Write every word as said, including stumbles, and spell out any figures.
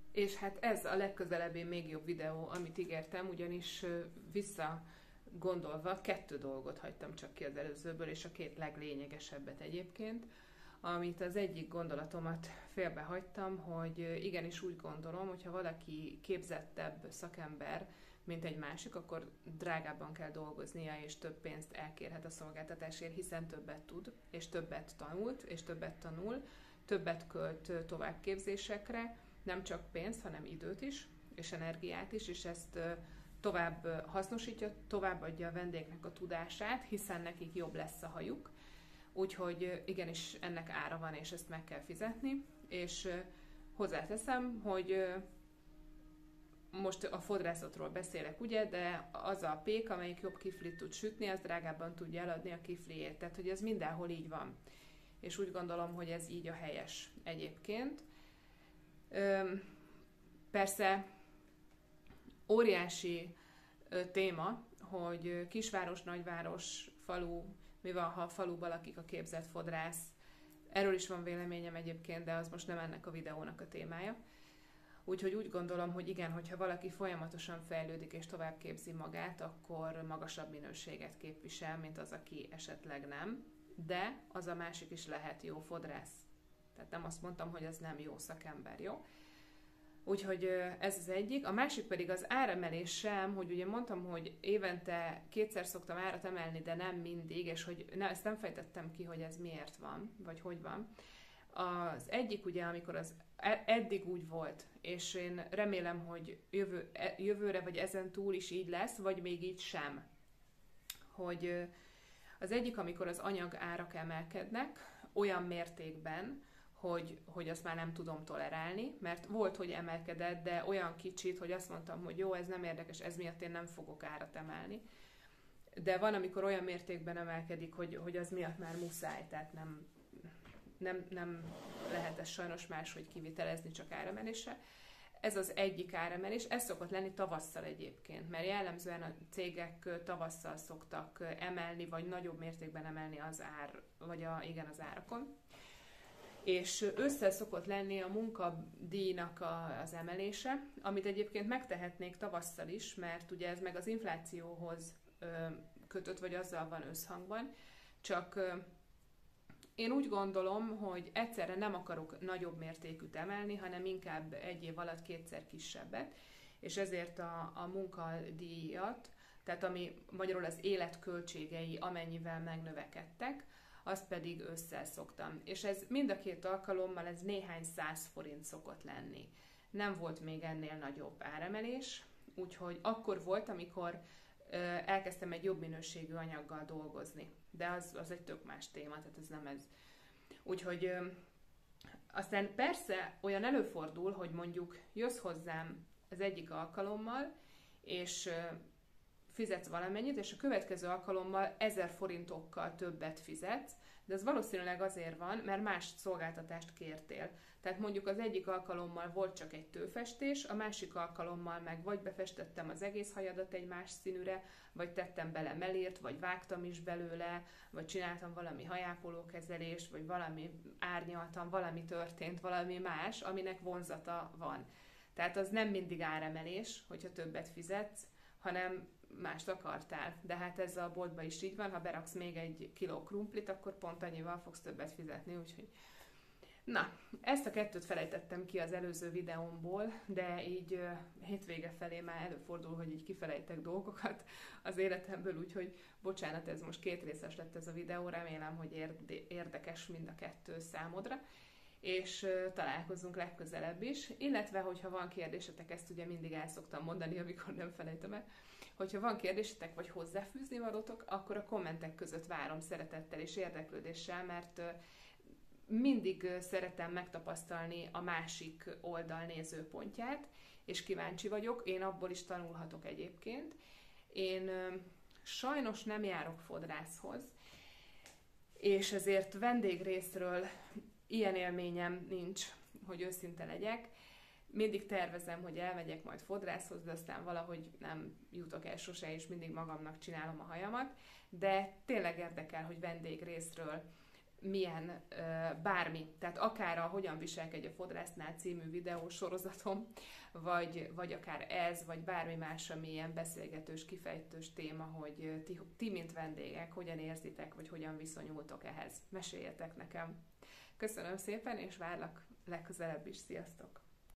És hát ez a legközelebbi még jobb videó, amit ígértem, ugyanis vissza gondolva kettő dolgot hagytam csak ki az előzőből, és a két leglényegesebbet egyébként, amit az egyik gondolatomat félbe hagytam, hogy igenis úgy gondolom, hogyha valaki képzettebb szakember, mint egy másik, akkor drágábban kell dolgoznia, és több pénzt elkérhet a szolgáltatásért, hiszen többet tud, és többet tanult, és többet tanul, többet költ továbbképzésekre, nem csak pénzt, hanem időt is, és energiát is, és ezt tovább hasznosítja, továbbadja a vendégnek a tudását, hiszen nekik jobb lesz a hajuk. Úgyhogy igenis ennek ára van, és ezt meg kell fizetni. És hozzáteszem, hogy most a fodrászatról beszélek, ugye, de az a pék, amelyik jobb kiflit tud sütni, az drágábban tudja eladni a kifliét. Tehát, hogy ez mindenhol így van. És úgy gondolom, hogy ez így a helyes egyébként. Persze óriási téma, hogy kisváros, nagyváros, falu, mi van, ha a faluban lakik a képzett fodrász. Erről is van véleményem egyébként, de az most nem ennek a videónak a témája. Úgyhogy úgy gondolom, hogy igen, hogyha valaki folyamatosan fejlődik és tovább képzi magát, akkor magasabb minőséget képvisel, mint az, aki esetleg nem. De az a másik is lehet jó fodrász. Tehát nem azt mondtam, hogy az nem jó szakember, jó? Úgyhogy ez az egyik. A másik pedig az áremelés sem, hogy ugye mondtam, hogy évente kétszer szoktam árat emelni, de nem mindig, és hogy ne, ezt nem fejtettem ki, hogy ez miért van, vagy hogy van. Az egyik ugye, amikor az eddig úgy volt, és én remélem, hogy jövő, jövőre vagy ezen túl is így lesz, vagy még így sem. Hogy az egyik, amikor az anyag árak emelkednek olyan mértékben, hogy, hogy azt már nem tudom tolerálni, mert volt, hogy emelkedett, de olyan kicsit, hogy azt mondtam, hogy jó, ez nem érdekes, ez miatt én nem fogok árat emelni. De van, amikor olyan mértékben emelkedik, hogy, hogy az miatt már muszáj, tehát nem, nem, nem lehet ezt sajnos máshogy kivitelezni, csak áremeléssel. Ez az egyik áremelés, ez szokott lenni tavasszal egyébként, mert jellemzően a cégek tavasszal szoktak emelni, vagy nagyobb mértékben emelni az ár, vagy a, igen, az árakon. És ősszel szokott lenni a munkadíjnak a, az emelése, amit egyébként megtehetnék tavasszal is, mert ugye ez meg az inflációhoz ö, kötött, vagy azzal van összhangban, csak ö, én úgy gondolom, hogy egyszerre nem akarok nagyobb mértékűt emelni, hanem inkább egy év alatt kétszer kisebbet, és ezért a, a munkadíjat, tehát ami magyarul az életköltségei amennyivel megnövekedtek, azt pedig ősszel szoktam. És ez mind a két alkalommal ez néhány száz forint szokott lenni. Nem volt még ennél nagyobb áremelés, úgyhogy akkor volt, amikor ö, elkezdtem egy jobb minőségű anyaggal dolgozni. De az, az egy tök más téma, tehát ez nem ez. Úgyhogy ö, aztán persze olyan előfordul, hogy mondjuk jössz hozzám az egyik alkalommal, és ö, fizetsz valamennyit, és a következő alkalommal ezer forintokkal többet fizetsz, de ez valószínűleg azért van, mert más szolgáltatást kértél. Tehát mondjuk az egyik alkalommal volt csak egy tőfestés, a másik alkalommal meg vagy befestettem az egész hajadat egy más színűre, vagy tettem bele melért, vagy vágtam is belőle, vagy csináltam valami hajápolókezelést, vagy valami árnyaltam, valami történt, valami más, aminek vonzata van. Tehát az nem mindig áremelés, hogyha többet fizetsz, hanem mást akartál. De hát ez a boltban is így van, ha beraksz még egy kiló krumplit, akkor pont annyival fogsz többet fizetni, úgyhogy... Na, ezt a kettőt felejtettem ki az előző videómból, de így uh, hétvége felé már előfordul, hogy így kifelejtek dolgokat az életemből, úgyhogy bocsánat, ez most két részes lett ez a videó, remélem, hogy érde- érdekes mind a kettő számodra, és uh, találkozunk legközelebb is, illetve, hogyha van kérdésetek, ezt ugye mindig el szoktam mondani, amikor nem felejtem el, hogyha van kérdésetek, vagy hozzáfűzni valótok, akkor a kommentek között várom szeretettel és érdeklődéssel, mert uh, mindig uh, szeretem megtapasztalni a másik oldal nézőpontját, és kíváncsi vagyok, én abból is tanulhatok egyébként. Én uh, sajnos nem járok fodrászhoz, és ezért vendégrészről ilyen élményem nincs, hogy őszinte legyek. Mindig tervezem, hogy elmegyek majd fodrászhoz, de aztán valahogy nem jutok el sose, és mindig magamnak csinálom a hajamat. De tényleg érdekel, hogy vendégrészről milyen bármi, tehát akár a Hogyan viselkedj a fodrásznál című videósorozatom, vagy, vagy akár ez, vagy bármi más, ami ilyen beszélgetős, kifejtős téma, hogy ti, ti, mint vendégek, hogyan érzitek, vagy hogyan viszonyultok ehhez. Meséljetek nekem. Köszönöm szépen, és várlak legközelebb is. Sziasztok!